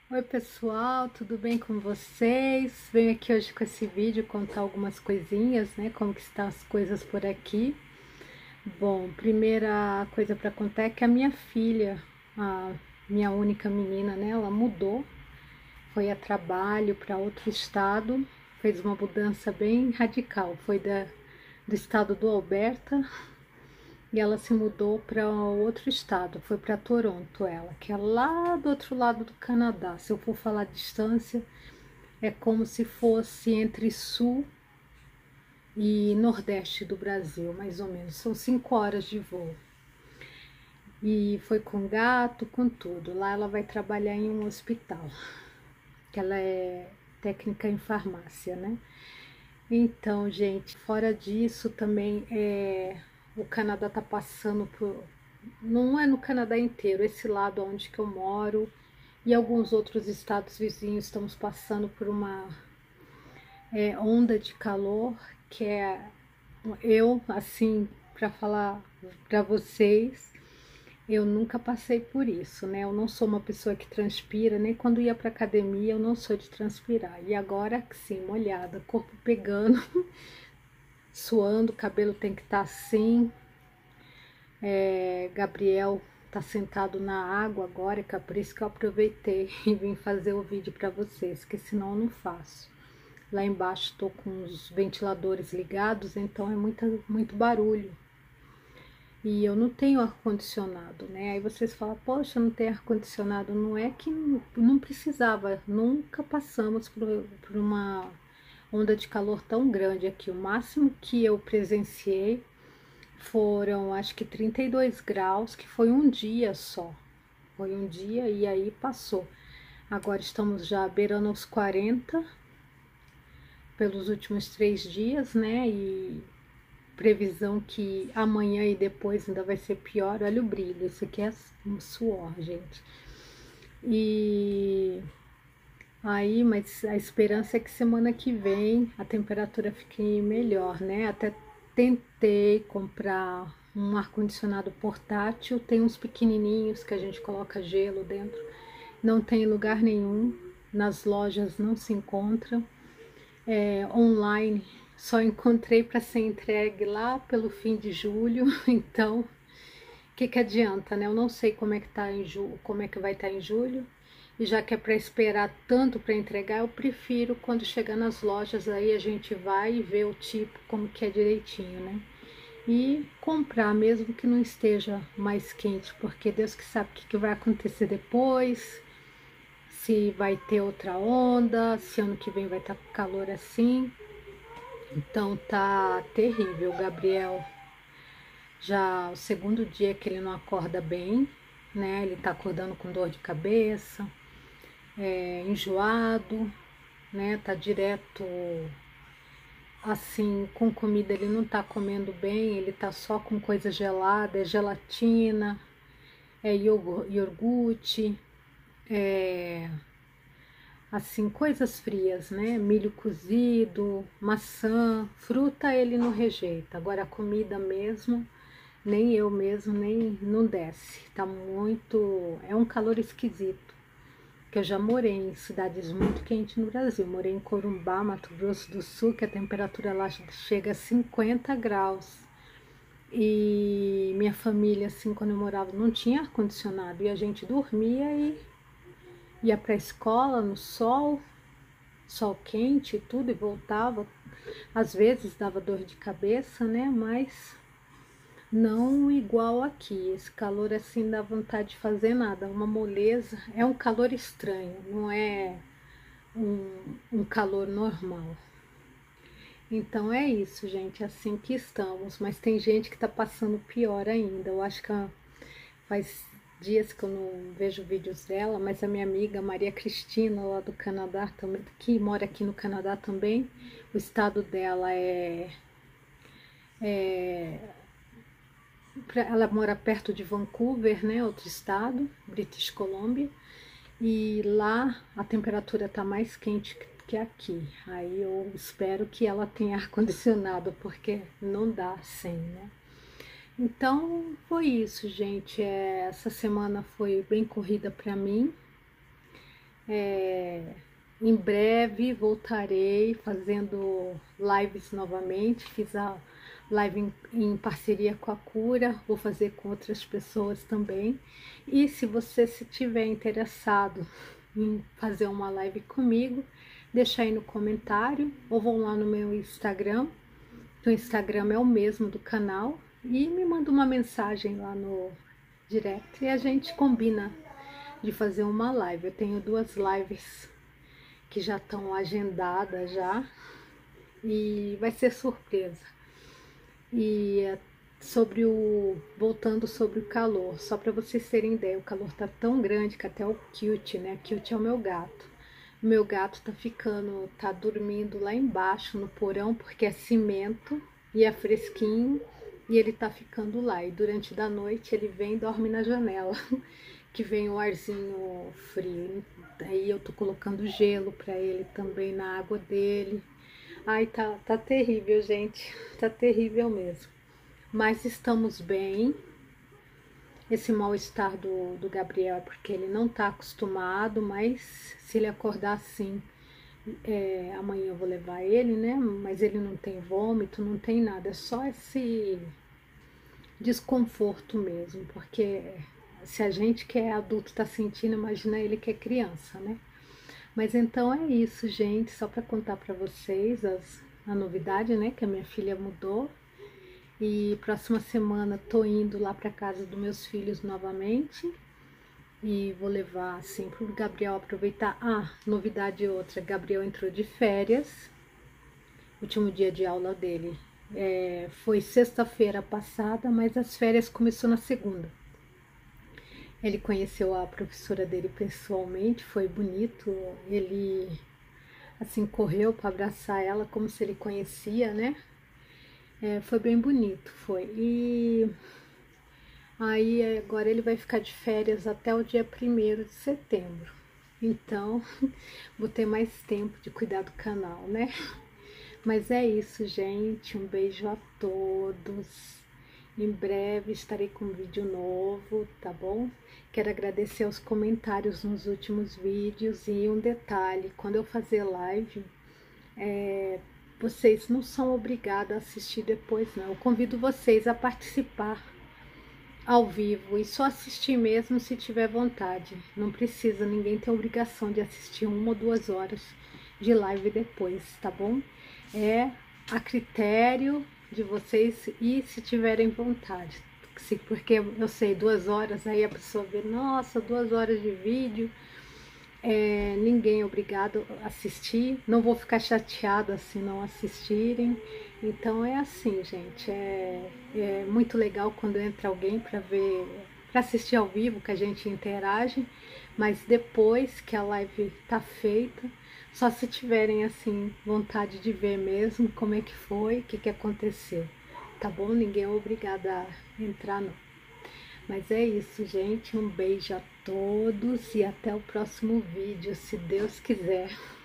Oi pessoal, tudo bem com vocês? Venho aqui hoje com esse vídeo contar algumas coisinhas, né? Como que estão as coisas por aqui. Bom, primeira coisa para contar é que a minha filha, a minha única menina, né? Ela mudou, foi a trabalho para outro estado, fez uma mudança bem radical. Foi do estado do Alberta e ela se mudou para outro estado, foi para Toronto ela, que é lá do outro lado do Canadá. Se eu for falar distância, é como se fosse entre sul e nordeste do Brasil, mais ou menos. São 5 horas de voo. E foi com gato, com tudo. Lá ela vai trabalhar em um hospital, que ela é técnica em farmácia, né? Então, gente, fora disso também o Canadá tá passando por. Não é no Canadá inteiro, esse lado onde que eu moro e alguns outros estados vizinhos estamos passando por uma onda de calor que eu, assim, para falar para vocês, eu nunca passei por isso, né? Eu não sou uma pessoa que transpira, nem quando ia para academia eu não sou de transpirar. E agora sim, molhada, corpo pegando, suando, o cabelo tem que estar assim. Gabriel tá sentado na água agora, que é por isso que eu aproveitei e vim fazer o vídeo para vocês, que senão eu não faço. Lá embaixo estou com os ventiladores ligados, então é muito barulho. E eu não tenho ar-condicionado, né? Aí vocês falam, poxa, não tem ar-condicionado. Não é que não precisava, nunca passamos por uma onda de calor tão grande aqui. O máximo que eu presenciei foram, acho que 32 graus, que foi um dia só. Foi um dia e aí passou. Agora estamos já beirando os 40 pelos últimos 3 dias, né? E previsão que amanhã e depois ainda vai ser pior. Olha o brilho, isso aqui é um suor, gente. E aí, mas a esperança é que semana que vem a temperatura fique melhor, né? Até tentei comprar um ar-condicionado portátil, tem uns pequenininhos que a gente coloca gelo dentro. Não tem lugar nenhum, nas lojas não se encontra. Online só encontrei para ser entregue lá pelo fim de julho, então o que adianta, né? Eu não sei como é que tá como é que vai estar em julho, e já que é para esperar tanto para entregar, eu prefiro quando chegar nas lojas aí a gente vai e vê o tipo como que é direitinho, né? E comprar mesmo que não esteja mais quente, porque Deus que sabe o que vai acontecer depois, se vai ter outra onda, se ano que vem vai estar calor assim. Então tá terrível, Gabriel. Já o segundo dia que ele não acorda bem, né? Ele tá acordando com dor de cabeça, enjoado, né? Tá direto assim, com comida ele não tá comendo bem, ele tá só com coisa gelada, é gelatina, é iogurte, é assim, coisas frias, né? Milho cozido, maçã, fruta ele não rejeita. Agora a comida mesmo, nem eu mesmo, nem não desce. Tá muito, é um calor esquisito. Que eu já morei em cidades muito quentes no Brasil. Morei em Corumbá, Mato Grosso do Sul, que a temperatura lá chega a 50 graus. E minha família, assim, quando eu morava, não tinha ar-condicionado. E a gente dormia e ia para a escola no sol, sol quente e tudo, e voltava. Às vezes dava dor de cabeça, né? Mas não igual aqui. Esse calor assim dá vontade de fazer nada, uma moleza. É um calor estranho, não é um calor normal. Então é isso, gente, é assim que estamos. Mas tem gente que tá passando pior ainda. Eu acho que faz dias que eu não vejo vídeos dela, mas a minha amiga Maria Cristina, lá do Canadá, também, que mora aqui no Canadá também, o estado dela ela mora perto de Vancouver, né, outro estado, British Columbia, e lá a temperatura tá mais quente que aqui. Aí eu espero que ela tenha ar-condicionado, porque não dá sem, né? Então foi isso, gente. Essa semana foi bem corrida para mim. Em breve voltarei fazendo lives novamente. Fiz a live em parceria com a Cura, vou fazer com outras pessoas também. E se você se tiver interessado em fazer uma live comigo, deixa aí no comentário ou vão lá no meu Instagram. O Instagram é o mesmo do canal e me manda uma mensagem lá no direct e a gente combina de fazer uma live. Eu tenho 2 lives que já estão agendadas já e vai ser surpresa. E voltando sobre o calor, só para vocês terem ideia, o calor tá tão grande que até o Cute, né? Cute é o meu gato. O meu gato tá dormindo lá embaixo no porão porque é cimento e é fresquinho e ele tá ficando lá. E durante da noite ele vem e dorme na janela, que vem o arzinho frio. Aí eu tô colocando gelo para ele também na água dele. Ai, tá terrível, gente. Tá terrível mesmo. Mas estamos bem. Esse mal-estar do Gabriel é porque ele não tá acostumado, mas se ele acordar assim, amanhã eu vou levar ele, né? Mas ele não tem vômito, não tem nada. É só esse desconforto mesmo, porque se a gente que é adulto tá sentindo, imagina ele que é criança, né? Mas então é isso, gente, só para contar para vocês a novidade, né, que a minha filha mudou. E próxima semana tô indo lá para casa dos meus filhos novamente e vou levar assim pro Gabriel aproveitar. Ah, novidade outra, Gabriel entrou de férias. Último dia de aula dele foi sexta-feira passada, mas as férias começou na segunda. Ele conheceu a professora dele pessoalmente, foi bonito. Ele assim correu para abraçar ela como se ele conhecia, né? Foi bem bonito, foi. E aí agora ele vai ficar de férias até o dia 1º de setembro. Então, vou ter mais tempo de cuidar do canal, né? Mas é isso, gente. Um beijo a todos. Em breve estarei com um vídeo novo, tá bom? Quero agradecer aos comentários nos últimos vídeos e um detalhe, quando eu fazer live, vocês não são obrigados a assistir depois, não. Eu convido vocês a participar ao vivo e só assistir mesmo se tiver vontade. Não precisa, ninguém tem obrigação de assistir 1 ou 2 horas de live depois, tá bom? É a critério de vocês e se tiverem vontade. Porque eu sei, 2 horas, aí a pessoa vê, nossa, 2 horas de vídeo, ninguém é obrigado a assistir, não vou ficar chateada se não assistirem. Então é assim, gente, é muito legal quando entra alguém para ver, para assistir ao vivo, que a gente interage, mas depois que a live tá feita, só se tiverem assim vontade de ver mesmo como é que foi, o que que aconteceu, tá bom? Ninguém é obrigado a entrar não. Mas é isso, gente, um beijo a todos e até o próximo vídeo, se Deus quiser.